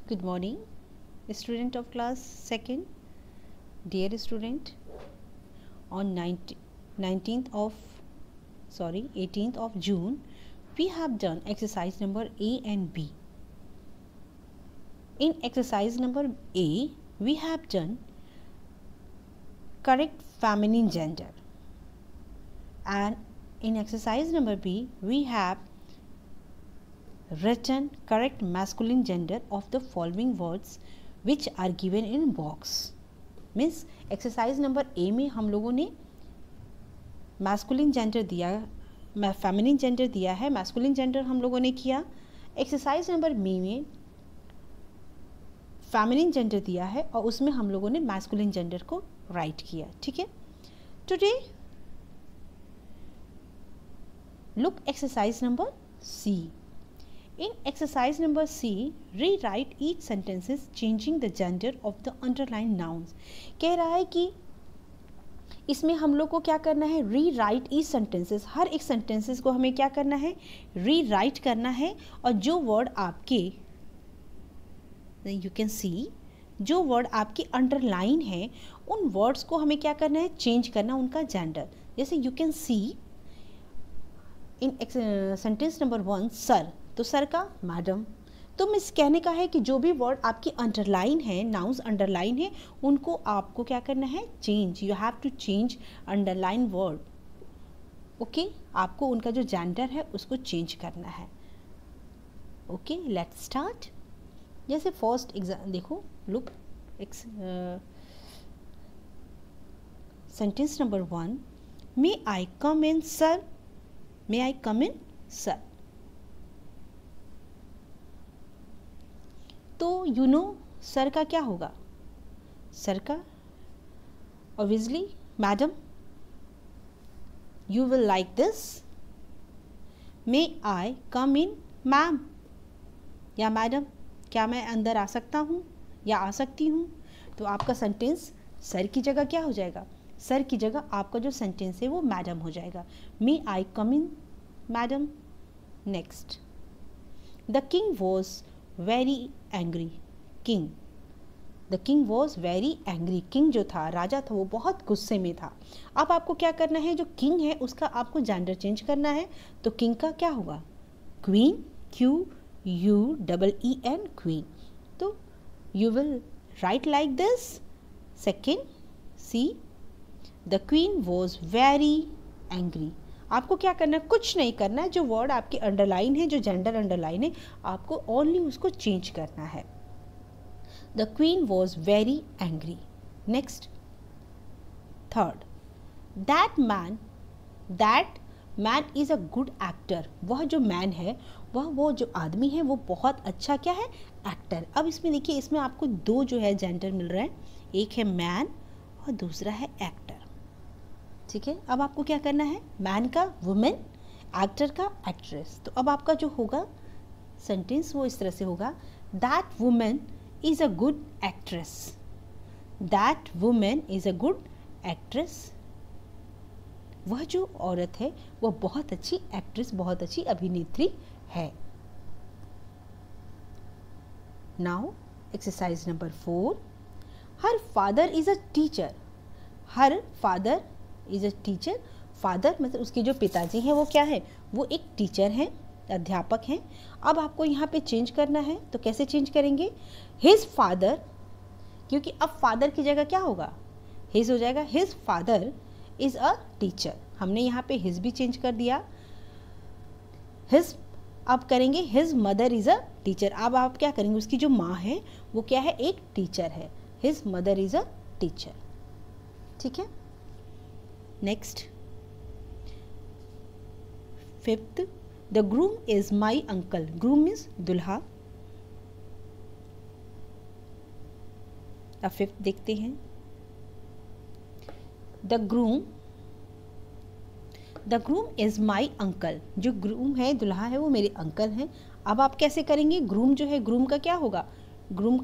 Good morning, student of class 2nd. Dear student, on 18th of June, we have done exercise number A and B. In exercise number A, we have done correct feminine gender, and in exercise number B, we have written correct masculine gender of the following words which are given in box. Means exercise number A में हम लोगों ने masculine gender दिया, feminine gender दिया है, masculine gender हम लोगों ने किया. एक्सरसाइज नंबर बी में फेमिनिन जेंडर दिया है और उसमें हम लोगों ने मैस्कुलिन जेंडर को राइट किया. ठीक है. Today look exercise number C. In exercise number C, rewrite each sentences changing the gender of the underlined nouns. कह रहा है कि इसमें हम लोग को क्या करना है, rewrite each sentences, हर एक sentences को हमें क्या करना है, rewrite करना है. और जो word आपके you can see, जो word आपके underline है उन words को हमें क्या करना है, change करना उनका gender. जैसे you can see in sentence number 1 sir, तो सर का मैडम. तो मिस कहने का है कि जो भी वर्ड आपकी अंडरलाइन है, नाउन्स अंडरलाइन है, उनको आपको क्या करना है, change. You have to change underline word. Okay, आपको उनका जो जेंडर है उसको चेंज करना है. Okay, let's start. जैसे फर्स्ट एग्जाम देखो, look sentence number 1, may I come in sir, may I come in sir. तो यू नो सर का क्या होगा, सर का obviously madam. You will like this. May I come in ma'am या madam, क्या मैं अंदर आ सकता हूँ या आ सकती हूँ. तो आपका सेंटेंस सर की जगह क्या हो जाएगा, सर की जगह आपका जो सेंटेंस है वो मैडम हो जाएगा. May I come in madam. Next, the king was very angry. King, the king was very angry. King जो था, राजा था, वो बहुत गुस्से में था. अब आपको क्या करना है, जो किंग है उसका आपको जेंडर चेंज करना है. तो किंग का क्या होगा, क्वीन, QUEEN, क्वीन. तो you will write like this. Second, C, the queen was very angry. आपको क्या करना है, कुछ नहीं करना है. जो वर्ड आपकी अंडरलाइन है, जो जेंडर अंडरलाइन है, आपको ओनली उसको चेंज करना है. The queen was very angry. Next, third, that man is a good actor. वह जो मैन है, वो जो आदमी है, वो बहुत अच्छा क्या है, एक्टर. अब इसमें देखिए, इसमें आपको दो जो है जेंडर मिल रहा है, एक है मैन और दूसरा है एक्टर. ठीक है. अब आपको क्या करना है, मैन का वुमेन, एक्टर का एक्ट्रेस. तो अब आपका जो होगा सेंटेंस वो इस तरह से होगा, that women is a good actress. That women is a good actress. वह जो औरत है वह बहुत अच्छी एक्ट्रेस, बहुत अच्छी अभिनेत्री है. Now exercise number 4, her father is a teacher. Her father is a teacher. Father मतलब उसके जो पिताजी हैं वो क्या है, वो एक टीचर हैं, अध्यापक हैं. अब आपको यहाँ पे चेंज करना है. तो कैसे चेंज करेंगे, हिज फादर, क्योंकि अब फादर की जगह क्या होगा, हिज हो जाएगा. His father is a teacher. हमने यहाँ पे हिज भी चेंज कर दिया. हिज, अब करेंगे his mother is a teacher. अब आप क्या करेंगे, उसकी जो माँ है वो क्या है, एक टीचर है. His mother is a teacher. ठीक है. Next, fifth, the groom is my uncle. Groom is दुल्हा. अब फिफ्थ देखते हैं, the groom is my uncle. जो ग्रूम है, दुल्हा है, वो मेरे अंकल हैं. अब आप कैसे करेंगे, ग्रूम जो है, ग्रूम का क्या होगा, ग्रूम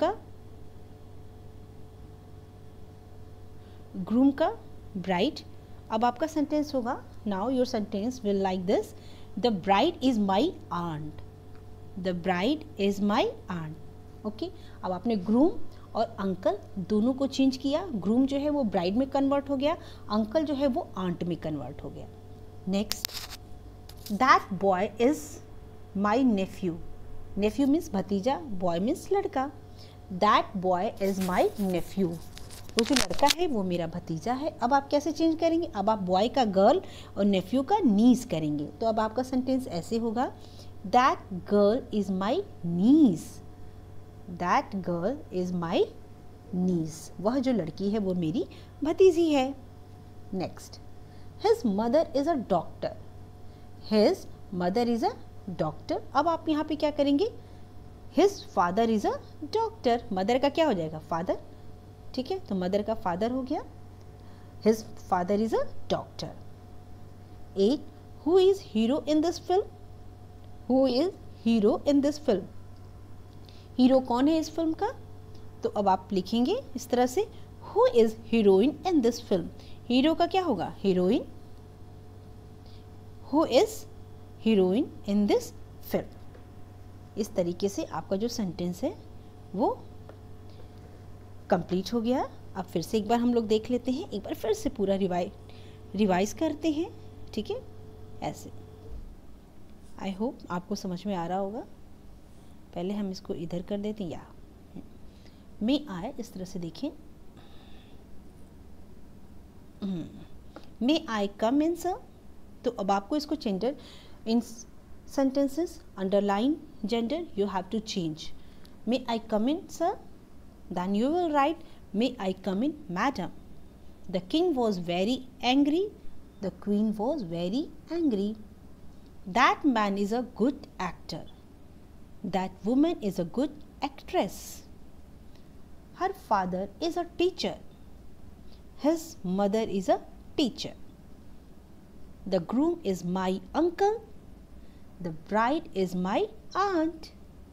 का ब्राइड. अब आपका सेंटेंस होगा, now your sentence will like this, the bride is my aunt. The bride is my aunt. Okay, अब आपने ग्रूम और अंकल दोनों को चेंज किया। ग्रूम जो है वो ब्राइड में कन्वर्ट हो गया, अंकल जो है वो आंट में कन्वर्ट हो गया। Next, that boy is my nephew. Nephew means भतीजा, बॉय मीन्स लड़का। That boy is my nephew, वो जो लड़का है वो मेरा भतीजा है। अब आप कैसे चेंज करेंगे? अब आप बॉय का गर्ल और नेफ्यू का नीस करेंगे। तो अब आपका सेंटेंस ऐसे होगा, that girl is my niece. That girl is my niece, वह जो लड़की है वो मेरी भतीजी है। Next, his mother is a doctor. His mother is a doctor. अब आप यहाँ पे क्या करेंगे? His father is a doctor. Mother का क्या हो जाएगा? फादर। ठीक है, तो मदर का फादर हो गया, his father is a doctor. 8, who is hero in this film? Who is hero in this film? Hero कौन है इस फिल्म का? तो अब आप लिखेंगे इस तरह से, who is heroine in this film? Hero का क्या होगा? Heroine. Who is heroine in this film. इस तरीके से आपका जो सेंटेंस है वो कंप्लीट हो गया। अब फिर से एक बार हम लोग देख लेते हैं, एक बार फिर से पूरा रिवाइज करते हैं। ठीक है, ऐसे। आई होप आपको समझ में आ रहा होगा। पहले हम इसको इधर कर देते हैं, या मे आए, इस तरह से देखिए, मे आई कम इन सर। तो अब आपको इसको gender in sentences underline gender, you have to change. May I come in, sir? Then you will write, may I come in, madam? The king was very angry. The queen was very angry. That man is a good actor. That woman is a good actress. Her father is a teacher. His mother is a teacher. The groom is my uncle. The bride is my aunt.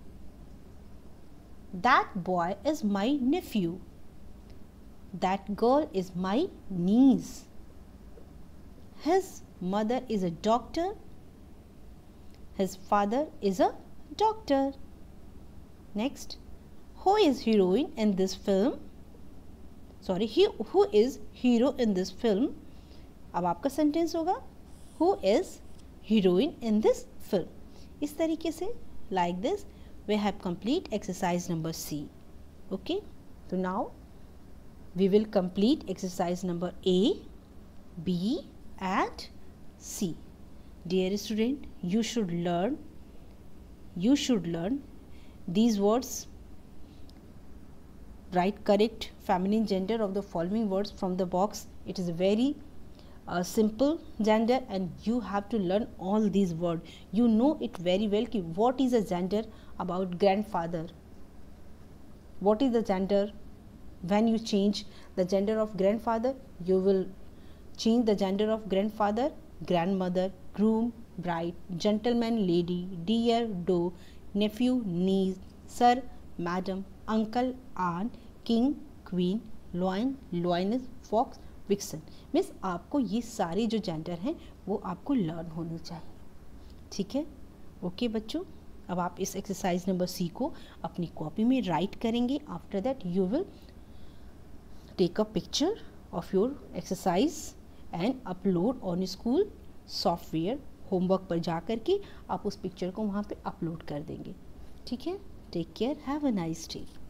That boy is my nephew. That girl is my niece. His mother is a doctor. His father is a doctor. Next, who is heroine in this film? Sorry, who is hero in this film? अब आपका sentence होगा, who is heroine in this film. इस तरीके से, like this we have complete exercise number C. Okay, so now we will complete exercise number A, B and C. Dear student, you should learn these words. Write correct feminine gender of the following words from the box. It is very simple gender and you have to learn all these words. You know it very well कि what is a gender about grandfather, what is the gender when you change the gender of grandfather. You will change the gender of grandfather, grandmother, groom, bride, gentleman, lady, dear, do, nephew, niece, sir, madam, uncle, aunt, king, queen, lion, lioness, fox, vixen. Means आपको ये सारे जो gender हैं वो आपको learn होने चाहिए। ठीक है, ओके बच्चों, अब आप इस एक्सरसाइज नंबर सी को अपनी कॉपी में राइट करेंगे। After that you will take a picture of your exercise and upload on school software. Homework पर जा कर के आप उस पिक्चर को वहाँ पे अपलोड कर देंगे। ठीक है, take care, have a nice day.